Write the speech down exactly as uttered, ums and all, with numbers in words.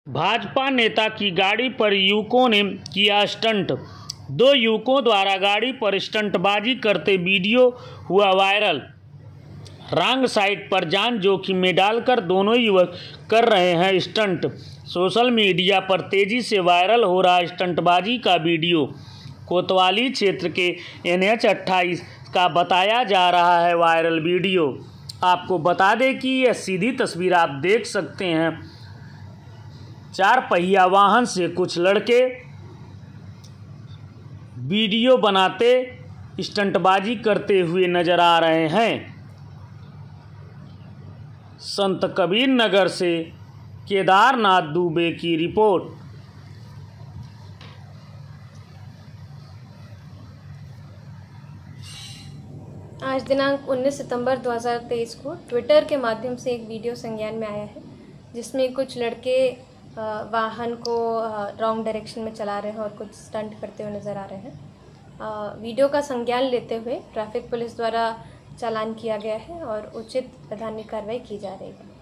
भाजपा नेता की गाड़ी पर युवकों ने किया स्टंट। दो युवकों द्वारा गाड़ी पर स्टंटबाजी करते वीडियो हुआ वायरल। रॉन्ग साइड पर जान जोखिम में डालकर दोनों युवक कर रहे हैं स्टंट। सोशल मीडिया पर तेजी से वायरल हो रहा स्टंटबाजी का वीडियो कोतवाली क्षेत्र के एन एच अट्ठाईस का बताया जा रहा है। वायरल वीडियो आपको बता दें कि यह सीधी तस्वीर आप देख सकते हैं। चार पहिया वाहन से कुछ लड़के वीडियो बनाते स्टंटबाजी करते हुए नजर आ रहे हैं। संत कबीर नगर से केदारनाथ दुबे की रिपोर्ट। आज दिनांक उन्नीस सितंबर दो हज़ार तेईस को ट्विटर के माध्यम से एक वीडियो संज्ञान में आया है, जिसमें कुछ लड़के वाहन को रॉन्ग डायरेक्शन में चला रहे हैं और कुछ स्टंट करते हुए नज़र आ रहे हैं। वीडियो का संज्ञान लेते हुए ट्रैफिक पुलिस द्वारा चालान किया गया है और उचित वैधानिक कार्रवाई की जा रही है।